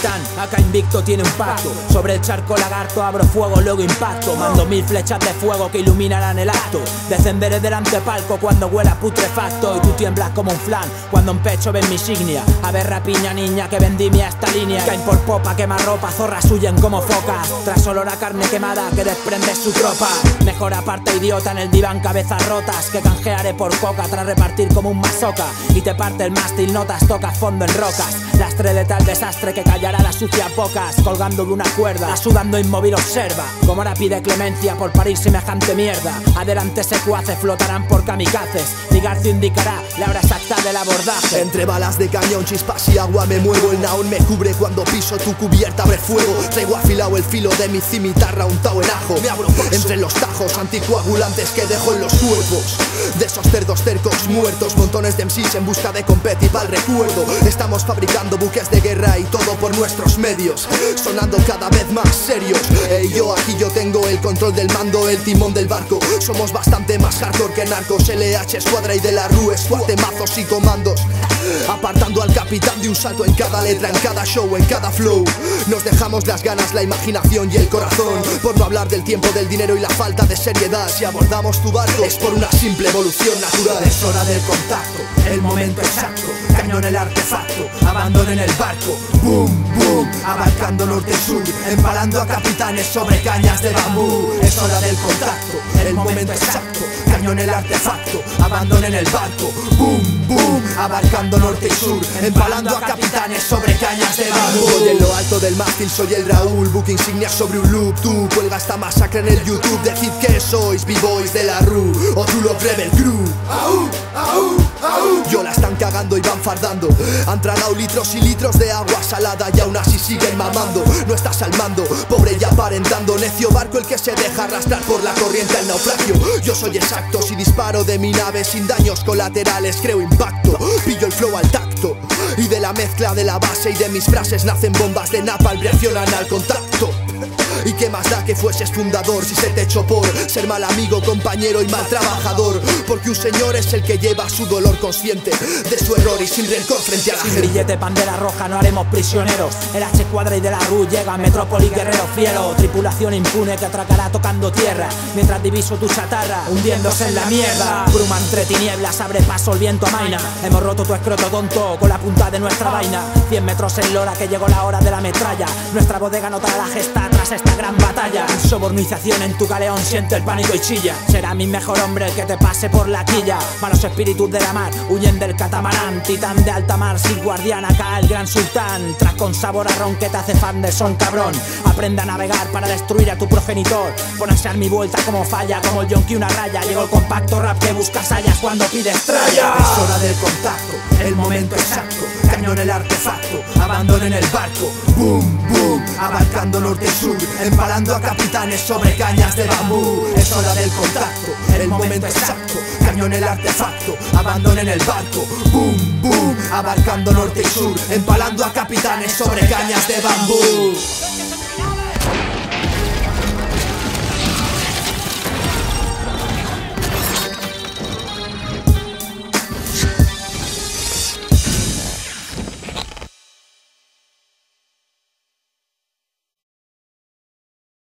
capitán, acá invicto tiene un pacto. Sobre el charco lagarto abro fuego, luego impacto. Mando 1000 flechas de fuego que iluminarán el acto. Descenderé del antepalco cuando huela putrefacto. Y tú tiemblas como un flan cuando en pecho ven mi insignia. A ver rapiña niña que vendimia esta línea. Caen por popa, quema ropa, zorras huyen como focas. Tras olor a carne quemada que desprende su tropa. Mejor aparte idiota en el diván cabezas rotas. Que canjearé por coca tras repartir como un masoca. Y te parte el mástil, notas, tocas fondo en rocas. Lastre de tal desastre que callará las sucias bocas. Colgando de una cuerda, sudando inmóvil observa. Como ahora pide clemencia por parir semejante mierda. Adelante secuaces flotarán por kamikazes. Mi garcio indicará la hora exacta del abordaje. Entre balas de cañón, chispas y agua me muevo. El naón me cubre cuando piso tu cubierta, abre fuego. Traigo afilado el filo de mi cimitarra untado en ajo. Me abro paso entre los tajos anticoagulantes que dejo en los cuerpos de esos cerdos tercos muertos. Montones de MCs en busca de competir al recuerdo. Estamos fabricando buques de guerra y todo por nuestros medios, sonando cada vez más serios. Yo tengo el control del mando, el timón del barco. Somos bastante más hardcore que narcos. LH, Escuadra y de la Rue, squad de mazos y comandos. Apartando al capitán de un salto en cada letra, en cada show, en cada flow. Nos dejamos las ganas, la imaginación y el corazón. Por no hablar del tiempo, del dinero y la falta de seriedad. Si abordamos tu barco es por una simple evolución natural. Es hora del contacto, el momento exacto. Cañón el artefacto, abandonen el barco. Boom, boom, abarcando norte y sur. Empalando a capitanes sobre cañas de bambú. Es hora del contacto, el momento exacto. Cañón el artefacto, abandonen el barco. Boom, boom, abarcando norte y sur. Empalando a capitanes sobre cañas de bambú. Voy en lo alto del mástil, soy el Raúl. Book insignia sobre un loop. Tú cuelga esta masacre en el YouTube. Decid que sois B-Boys de la Rue o True Love Rebel Crew. Yo la están cagando y van fardando. Han tragado litros y litros de agua salada y aún así siguen mamando. No estás al mando, pobre y aparentando. Necio barco el que se deja arrastrar por la corriente al naufragio. Yo soy exacto, si disparo de mi nave sin daños colaterales creo impacto. Pillo el flow al tacto y de la mezcla de la base y de mis frases nacen bombas de napalm, reaccionan al contacto. ¿Y qué más da que fueses fundador si se te echó por ser mal amigo, compañero y mal trabajador? Porque un señor es el que lleva su dolor consciente de su error y sin rencor frente a la gente. Sin billete, bandera roja, no haremos prisioneros. El H Escuadra y de la Rue llega a Metrópolis, guerrero fiero. Tripulación impune que atracará tocando tierra. Mientras diviso tu chatarra, hundiéndose en la mierda. Bruma entre tinieblas, abre paso el viento amaina. Hemos roto tu escroto tonto con la punta de nuestra vaina. 100 metros en lora que llegó la hora de la metralla. Nuestra bodega notará la gesta tras esta gran batalla. Sobornización en tu galeón, siente el pánico y chilla. Será mi mejor hombre el que te pase por la quilla. Malos espíritus de la mar huyen del catamarán. Titán de alta mar, sin guardián, acá el gran sultán. Tras con sabor a ron que te hace fan de son cabrón. Aprende a navegar para destruir a tu progenitor. Pon a ser mi vuelta como falla, como el yonki una raya. Llegó el compacto rap que busca sayas cuando pides tralla. Es hora del contacto, el momento exacto. Cañón el artefacto, abandonen el barco. Boom, boom, abarcando norte y sur. Empalando a capitanes sobre cañas de bambú. Es hora del contacto, el momento exacto. Cañón el artefacto, abandonen el barco. Boom, boom, abarcando norte y sur. Empalando a capitanes sobre cañas de bambú.